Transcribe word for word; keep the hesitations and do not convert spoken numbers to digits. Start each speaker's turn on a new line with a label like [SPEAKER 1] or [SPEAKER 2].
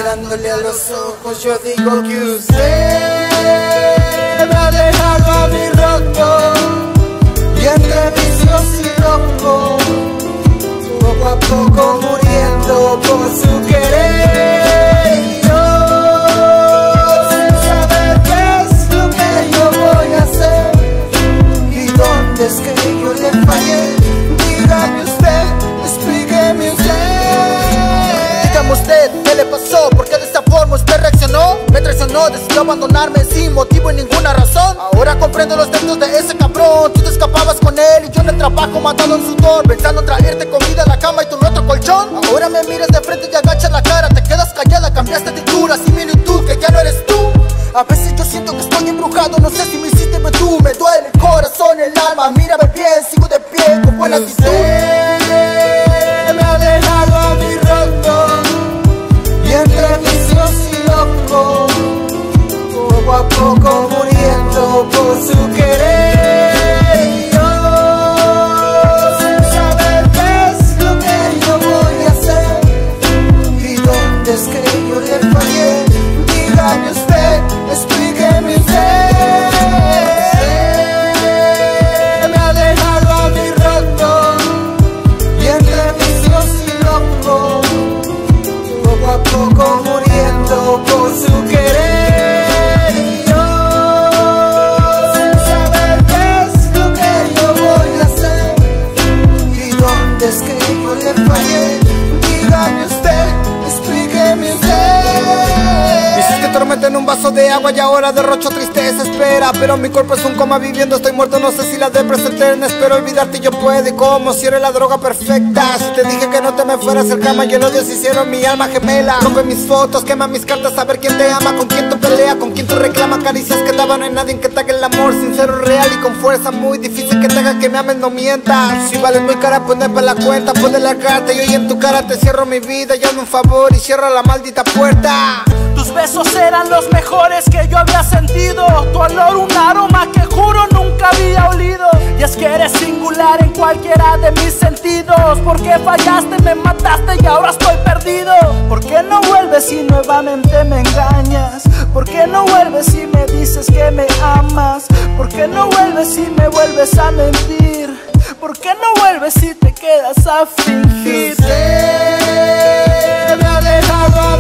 [SPEAKER 1] mirándole a los ojos yo digo que usted me ha dejado a mí roto, y entre vicios y loco, poco a poco muriendo por su querer. Y yo, sin saber qué es lo que yo voy a hacer y dónde es que yo le fallé, dígame usted, explíqueme usted. Dígame usted, ¿qué le pasó? ¿Por qué de esta forma usted reaccionó? Me traicionó, decidió abandonarme sin motivo y ninguna razón. Ahora comprendo los textos de ese cabrón. Tú te escapabas con él y yo en el trabajo matado en sudor, pensando en traerte comida a la cama y tú en otro colchón. Ahora me miras de frente y agachas la cara, te quedas callada, cambiaste de altura, similitud que ya no eres tú. A veces yo siento que estoy embrujado, no sé si me hiciste ver tú. Me duele el corazón, el alma, mírame bien, sigo de pie con buena actitud. Me ha dejado a mí roto, y entre vicios y loco, poco a poco muriendo por su querer. Y yo, sin saber qué es lo que yo voy a hacer y dónde es que yo le fallé, dígame usted, explíqueme usted. Me ha dejado a mí roto, y entre vicios y loco, poco a poco muriendo por su querer. Y yo, sin saber qué es lo que yo voy a hacer y dónde es que yo le fallé, dígame usted, explíqueme usted.
[SPEAKER 2] Dices que tormenta en un vaso de agua y ahora derrocho tristeza, espera. Pero mi cuerpo es un coma viviendo, estoy muerto, no sé si la depresión eterna. Espero olvidarte y yo puedo, y como si eres la droga perfecta. Si te dije que no te me fueras al cama y el odio se hicieron mi alma gemela. Rompe mis fotos, quema mis cartas, a ver quién te ama, con quién tú pelea, con quién tú reclama. Caricias que daba, no hay nadie que te haga el amor sincero, real y con fuerza. Muy difícil que te haga que me ames, no mientas. Si vales muy cara, pues no es para la cuenta, puedes largarte y hoy en tu cara te cierro mi vida. Y hazme un favor y cierra la maldita puerta.
[SPEAKER 3] Tus besos eran los mejores que yo había sentido, tu olor un aroma que juro nunca había olido. Y es que eres singular en cualquiera de mis sentidos. ¿Por qué fallaste, me mataste y ahora estoy perdido? ¿Por qué no vuelves y nuevamente me engañas? ¿Por qué no vuelves y me dices que me amas? ¿Por qué no vuelves y me vuelves a mentir? ¿Por qué no vuelves y te quedas a fingir?
[SPEAKER 1] Usted me ha dejado a